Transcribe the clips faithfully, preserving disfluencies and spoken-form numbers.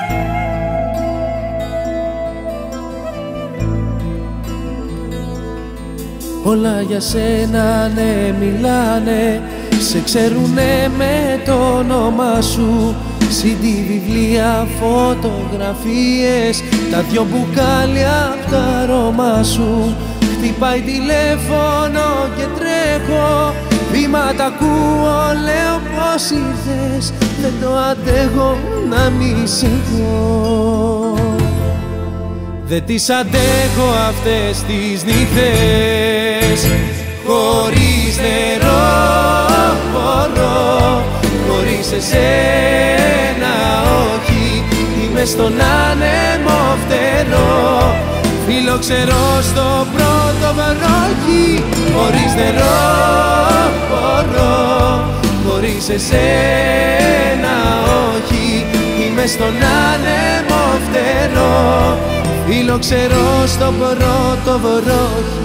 Όλα για σένα ναι μιλάνε, σε ξέρουνε με το όνομά σου. σι ντι, βιβλία, φωτογραφίες, τα δυο μπουκάλια απ' τα αρώμα σου. Χτυπάει τηλέφωνο και τρέχω, βήματα ακούω, λέω πως ήρθες. Δεν το αντέχω να μη σε δω. Δεν τις αντέχω αυτές τις νύχτες, χωρίς νερό μπορώ, χωρίς εσένα όχι. Είμαι στον άνεμο φτερό, φιλοξερώ στο πρώτο βροχή. Χωρίς νερό μπορώ, χωρίς εσένα όχι. Είμαι στον άνεμο φτερό, φιλοξερώ στο πρώτο βροχή.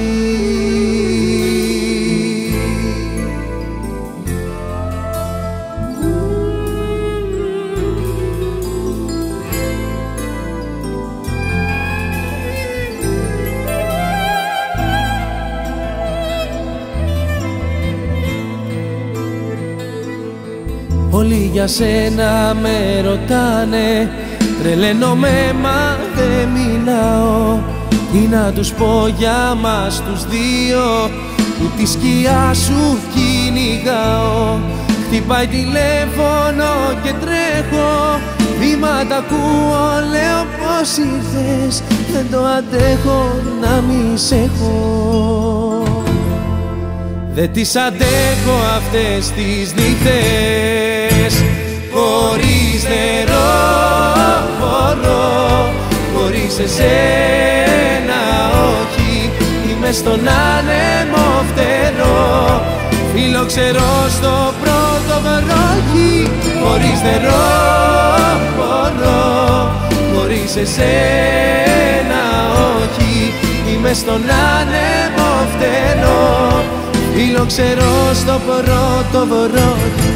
Όλοι για σένα με ρωτάνε, τρελαίνομαι μα δεν μιλάω. Τι να τους πω για μας τους δύο, που τη σκιά σου κυνηγάω. Χτυπάει τηλέφωνο και τρέχω, βήματα ακούω, λέω πως ήρθες. Δεν το αντέχω να μη σε έχω. Δεν τις αντέχω αυτές τις νύχτες, χωρίς νερό μπορώ, χωρίς εσένα όχι. Είμαι στον άνεμο φτερό, φιλοξερώ στο πρώτο βροχή. Χωρίς νερό μπορώ, χωρίς εσένα όχι. Είμαι στον άνεμο φτερό, φιλοξερώ στο πρώτο βροχή.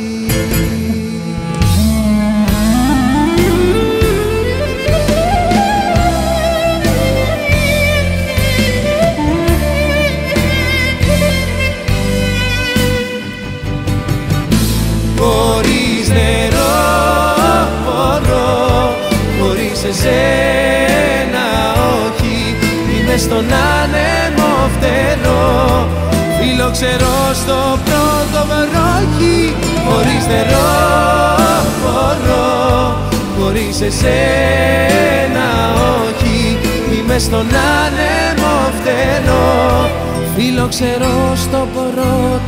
Χωρίς νερό μπορώ, χωρίς εσένα όχι. Είμαι στον άνεμο φτερό, φιλοξερώ στο πρώτο βροχή. Χωρίς νερό μπορώ, χωρίς εσένα όχι. Είμαι στον άνεμο φτερό, φιλοξερώ στο πρώτο